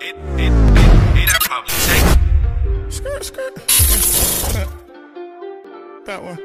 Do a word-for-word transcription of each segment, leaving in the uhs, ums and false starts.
It, it, it, it, that probably take. Skirt, skirt. That one.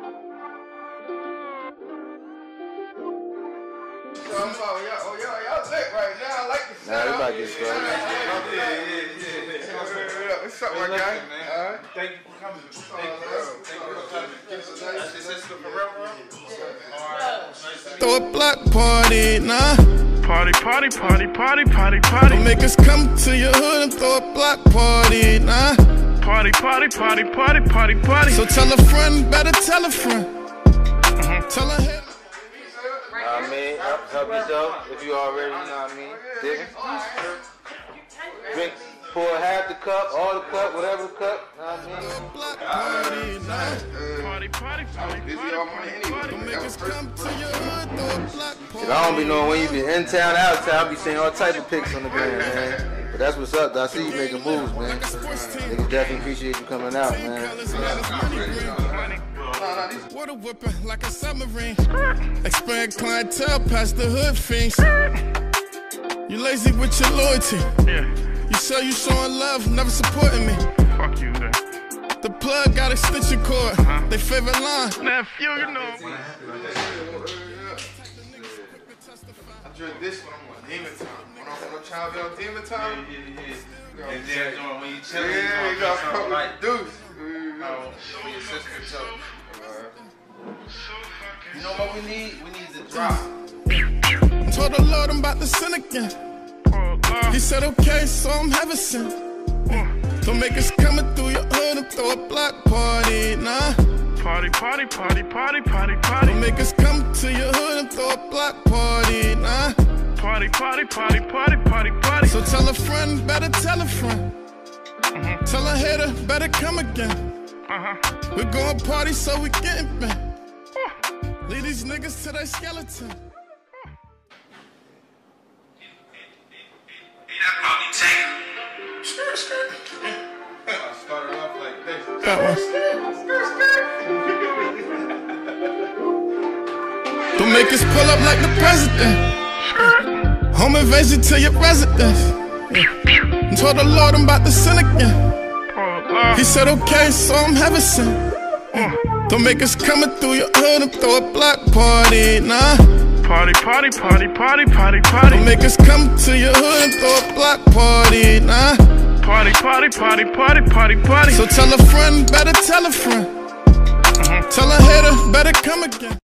Oh, y'all lit right now. I like the Nah, we about to get started. Yeah, yeah, yeah. What's up, my guy? All right. Thank you for coming. Thank you. Thank you for coming. That's your sister for real, bro? Throw a block party, nah. Party, party, party, party, party, party. Don't make us come to your hood and throw a block party, nah. Party, party, party, party, party, party. So tell a friend, better tell a friend. Mm-hmm. Tell a head. Know what I mean? Help, help yourself if you already, you know what I mean? Digging. Drink, pour half the cup, all the cup, whatever the cup, you know what I mean? Block party, nah. Party, party, party, Busy party, all morning party, anyway. Don't make us come to your hood, throw a block party. Shit, I don't be knowing when you be in town, out of town, I be seeing all type of pics on the gram, man. But that's what's up, though. I see you making moves, man. Niggas definitely appreciate you coming out, man. Water whipping like a submarine. Expand clientele past the hood fiends. You lazy with your loyalty. Yeah. You say you showing love, never supporting me. Fuck you then. The plug got extension cord. Uh-huh. They favorite line. Nephew, you know. I drink this when I'm on demon time. When I'm on child be on demon time. Yeah, yeah, yeah. And then uh, when you chill, Yeah, you you got something fuck like with the deuce. oh, for your sister. So, you know what we need? We need the drop. Told the Lord I'm about to sin again. Oh, Lord. He said okay, so I'm heaven sent. Don't make us coming through your hood and throw a block party, nah. Party, party, party, party, party, party. Don't make us come to your hood and throw a block party, nah. Party, party, party, party, party, party. So tell a friend, better tell a friend. Mm-hmm. Tell a hater, better come again. Uh-huh. We're going party, so we getting back. Leave these niggas to their skeleton. That probably take. Skirt, skirt. I started off like this. That one. Don't make us pull up like the president. Home invasion to your residence. And told the Lord I'm about to sin again. Oh, Lord. He said okay, so I'm heaven sent. Don't make us coming through your hood and throw a block party, nah. Party, party, party, party, party, party. Don't make us come to your hood and throw a block party, nah. Party, party, party, party, party, party. So tell a friend, better tell a friend. Mm-hmm. Tell a hater, better come again.